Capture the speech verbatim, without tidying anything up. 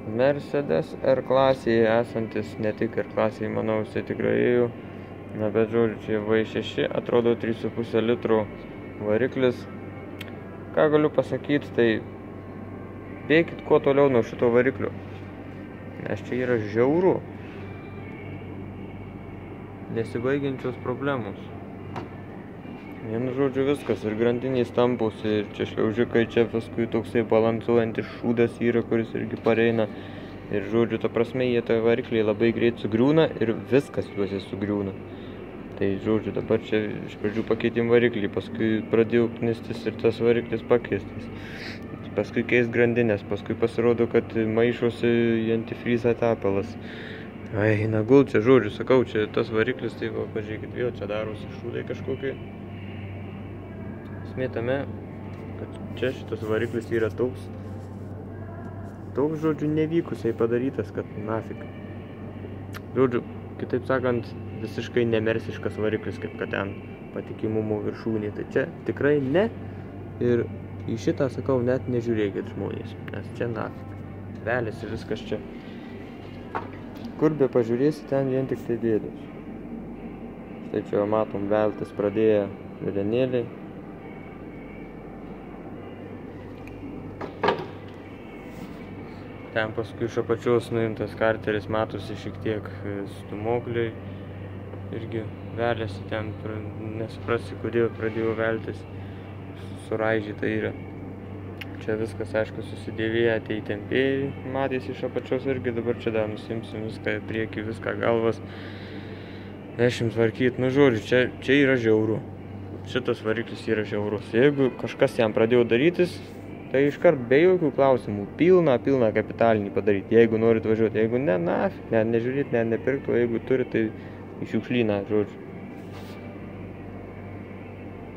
Mercedes R klasėje esantis, ne tik R klasėje, manau, jisai tikrai ėjo. Na, bet žodžiu, čia V šeši, atrodo trys su puse litro variklis. Ką galiu pasakyti, tai bėkit kuo toliau nuo šito variklio, nes čia yra žiauru. Nesibaigiančios problemos. Vienu žodžiu viskas, ir grandiniai stampus, ir čia šliaužikai, čia paskui toksai balansuojantis šūdas yra, kuris irgi pareina. Ir žodžiu, ta prasme, jie tai varikliai labai greit sugriūna ir viskas juose sugriūna. Tai žodžiu, dabar čia iš pradžių pakeitėm variklį, paskui pradėjau knistis ir tas variklis pakeistas. Paskui keist grandinės, paskui pasirodo, kad maišosi į antifrizą tepalas. Ai, nagul, čia žodžiu, sakau, čia tas variklis, tai va, pažiūrėkit, vėl čia darosi šūdai kažkokie. Esmė tame, kad čia šitas variklis yra toks, toks, žodžiu, nevykusiai padarytas, kad nafik. Žodžiu, kitaip sakant, visiškai nemersiškas variklis, kaip kad ten patikimumo viršūnė. Tai čia tikrai ne. Ir į šitą, sakau, net nežiūrėkit žmonės, nes čia nafik. Velės ir viskas čia. Kur be pažiūrėsi, ten vien tik tai bėdos. Štai čia matom veltis pradėję velenėliai. Ten paskui iš apačios nuimtas karteris, matosi šiek tiek stumokliai. Irgi velėsi ten, nesuprasi, kodėl pradėjo veltis. Suraižyta yra. Čia viskas, aišku, susidėvėję, tai tempėjai, matėsi iš apačios irgi, dabar čia dar nusimsim viską į priekį, viską galvas. Vešim tvarkyt, nu žodžiu, čia, čia yra žiauru. Šitas variklis yra žiaurus. Jeigu kažkas jam pradėjo darytis, tai iškart be jokių klausimų, pilną, pilną kapitalinį padaryti, jeigu norit važiuoti. Jeigu ne, na, ne, nežiūrėt, ne, nepirkt, o jeigu turit, tai į šiukšlyną, žodžiu.